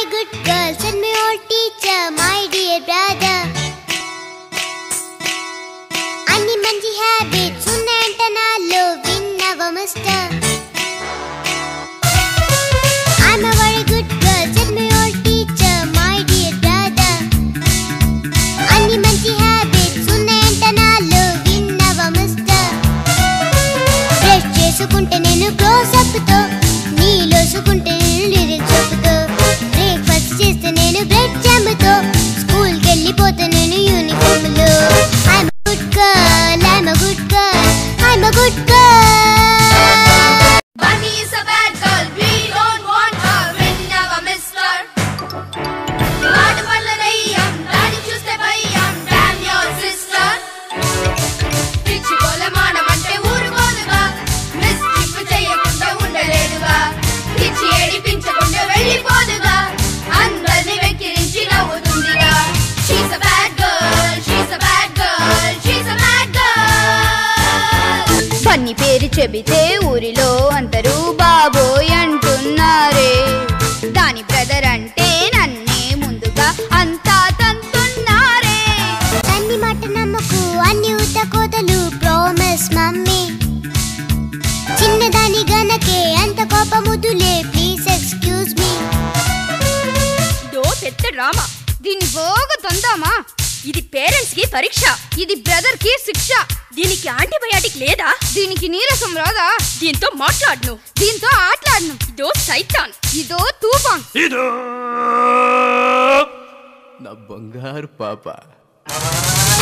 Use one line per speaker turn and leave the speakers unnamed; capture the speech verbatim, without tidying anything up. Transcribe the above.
very good girl, said my old teacher, my dear brother. Anni manchi habits unnayanta nallo vinnava mister. I'm a very good girl, said my old teacher, my dear brother. Anni manchi habits unnayanta nallo vinnava mister. Brush chesukunte nenu close up tho, neelo sukunte nenu lyrics చెప్పుతో, breakfast చేస్తే నేను bread jam తో, school కి వెళ్ళిపోతే నేను uniform లో. I'm a good girl, I'm a good girl, I'm a good girl.
Bunny is a bad girl, we don't want her, విన్నవా mister. ఆట పళ్ళ దయ్యం, దాన్ని చూస్తే భయం, damn your sister. పిచ్చి గోలమానం అంటే ఊరుకోదుగా, మిస్చిఫ్ చేయకుండా ఉండలేదుగా, పిచ్చి ఏడిపించకుండా వెళ్ళిపోదుగా, అందరిని వెక్కిరించి నవ్వుతుందిగా. She's a bad girl, she's a bad girl, she's a bad girl.
Bunny పేరు చెబితే ఊరిలో అందరూ బాబోయ్ అంటున్నారే, దాని బ్రదర్ అంటే నన్నే ముందుగా అంతా తంతున్నారే.
అన్ని మాట నమ్మకు, అన్ని ఉత్త కోతలు, ప్రామిస్ మమ్మీ. చిన్నదాని గనకే అంత కోపముదులే, ప్లీజ్ ఎక్స్క్యూజ్ మీ.
ఇదో పెద్ద డ్రామా, దీన్ని బాగా తందామా. ఇది పేరెంట్స్ కి పరీక్ష, ఇది బ్రదర్ కి శిక్ష. దీనికి యాంటీబయాటిక్ లేదా? దీనికి నీరసం రాదా? దీంతో మాట్లాడను, దీంతో ఆటలాడను. ఇదో సైతాన్, ఇదో తూఫాన్,
ఇదో నా బంగారు పాప.